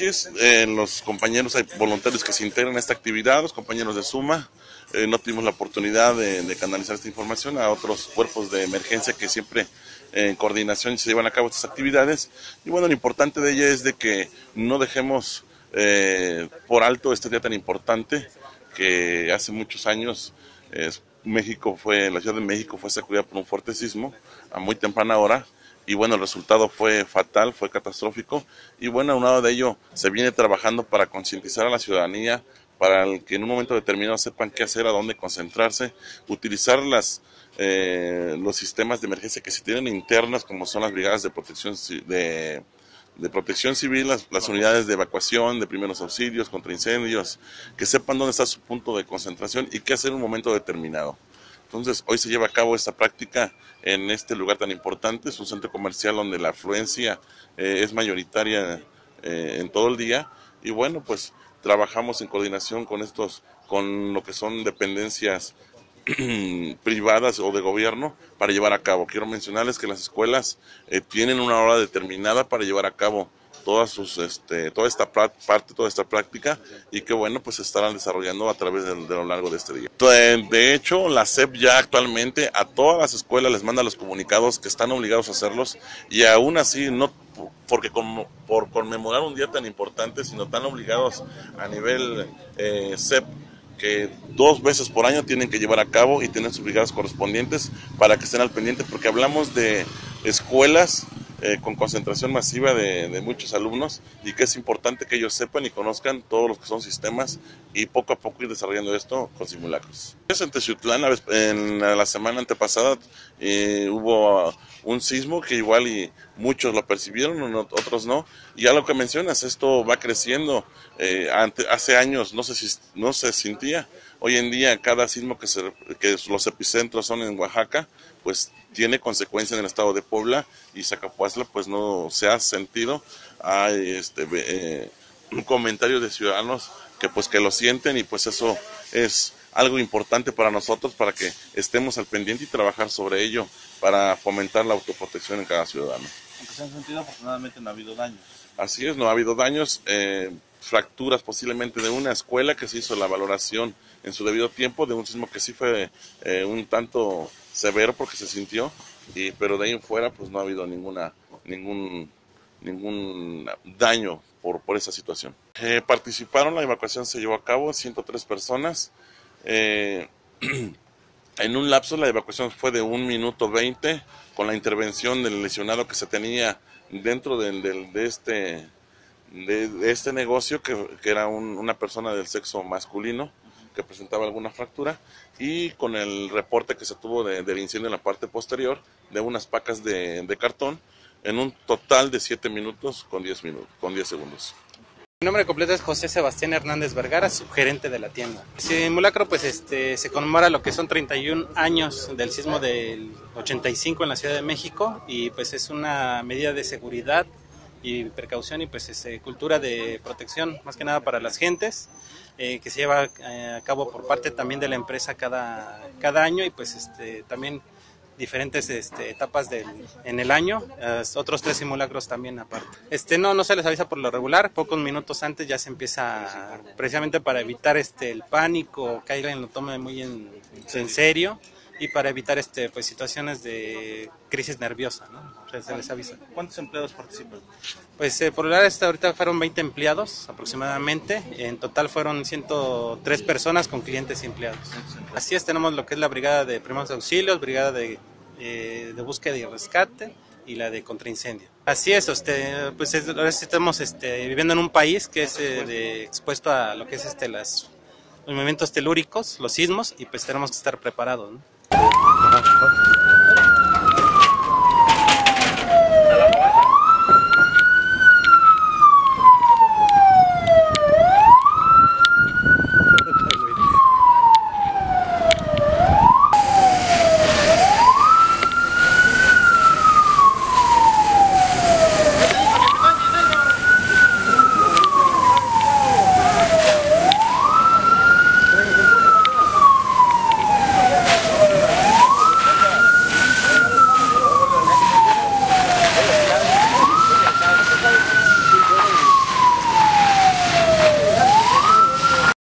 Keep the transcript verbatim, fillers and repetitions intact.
Así es, eh, los compañeros, hay voluntarios que se integran a esta actividad, los compañeros de Suma, eh, no tuvimos la oportunidad de, de canalizar esta información a otros cuerpos de emergencia que siempre eh, en coordinación se llevan a cabo estas actividades. Y bueno, lo importante de ella es de que no dejemos eh, por alto este día tan importante que hace muchos años eh, México fue, la Ciudad de México fue sacudida por un fuerte sismo a muy temprana hora. Y bueno, el resultado fue fatal, fue catastrófico, y bueno, a un lado de ello se viene trabajando para concientizar a la ciudadanía, para que en un momento determinado sepan qué hacer, a dónde concentrarse, utilizar las, eh, los sistemas de emergencia que se tienen internas, como son las brigadas de protección, de, de protección civil, las, las unidades de evacuación, de primeros auxilios, contra incendios, que sepan dónde está su punto de concentración y qué hacer en un momento determinado. Entonces, hoy se lleva a cabo esta práctica en este lugar tan importante. Es un centro comercial donde la afluencia eh, es mayoritaria eh, en todo el día. Y bueno, pues trabajamos en coordinación con estos, con lo que son dependencias privadas o de gobierno para llevar a cabo. Quiero mencionarles que las escuelas eh, tienen una hora determinada para llevar a cabo todas sus, este, toda esta parte, toda esta práctica, y que bueno, pues se estarán desarrollando a través de, de lo largo de este día. De, de hecho, la S E P ya actualmente a todas las escuelas les manda los comunicados que están obligados a hacerlos, y aún así, no porque como, por conmemorar un día tan importante, sino tan obligados a nivel eh, S E P, que dos veces por año tienen que llevar a cabo y tienen sus brigadas correspondientes para que estén al pendiente, porque hablamos de escuelas Eh, con concentración masiva de, de muchos alumnos, y que es importante que ellos sepan y conozcan todos los que son sistemas, y poco a poco ir desarrollando esto con simulacros. En Teciutlán, en la semana antepasada eh, hubo un sismo que igual y muchos lo percibieron, otros no, y ya lo que mencionas, esto va creciendo. Eh, ante, hace años no se, no se sentía. Hoy en día cada sismo que, se, que los epicentros son en Oaxaca, pues tiene consecuencia en el estado de Puebla, y Zacapuazla pues no se ha sentido. Hay este, eh, un comentario de ciudadanos que pues que lo sienten, y pues eso es algo importante para nosotros, para que estemos al pendiente y trabajar sobre ello para fomentar la autoprotección en cada ciudadano. Aunque se han sentido, afortunadamente no ha habido daños. Así es, no ha habido daños, eh, fracturas posiblemente de una escuela que se hizo la valoración en su debido tiempo, de un sismo que sí fue eh, un tanto severo porque se sintió, y, pero de ahí en fuera pues no ha habido ninguna, ningún, ningún daño por, por esa situación. Eh, participaron, la evacuación se llevó a cabo, ciento tres personas. Eh, en un lapso la evacuación fue de un minuto veinte, con la intervención del lesionado que se tenía dentro del, del, de, este, de, de este negocio, que, que era un, una persona del sexo masculino que presentaba alguna fractura, y con el reporte que se tuvo de, del incendio en la parte posterior de unas pacas de, de cartón, en un total de siete minutos con diez minutos, con diez segundos. Mi nombre completo es José Sebastián Hernández Vergara, subgerente de la tienda. El simulacro pues este se conmemora lo que son treinta y un años del sismo del ochenta y cinco en la Ciudad de México, y pues es una medida de seguridad y precaución, y pues es eh, cultura de protección más que nada para las gentes, eh, que se lleva eh, a cabo por parte también de la empresa cada, cada año, y pues este también diferentes este, etapas del, en el año, eh, otros tres simulacros también aparte. Este no no se les avisa por lo regular, pocos minutos antes ya se empieza, precisamente para evitar este el pánico, que alguien lo tome muy en, en serio, y para evitar este pues situaciones de crisis nerviosa, ¿no? O sea, se les avisa. ¿Cuántos empleados participan? Pues eh, por lo general hasta ahorita fueron veinte empleados aproximadamente, en total fueron ciento tres personas con clientes y empleados. Así es, tenemos lo que es la brigada de primeros auxilios, brigada de, eh, de búsqueda y rescate, y la de contraincendio. Así es, este, pues es, ahora sí estamos este, viviendo en un país que es eh, de, expuesto a lo que es este las los movimientos telúricos, los sismos, y pues tenemos que estar preparados, ¿no?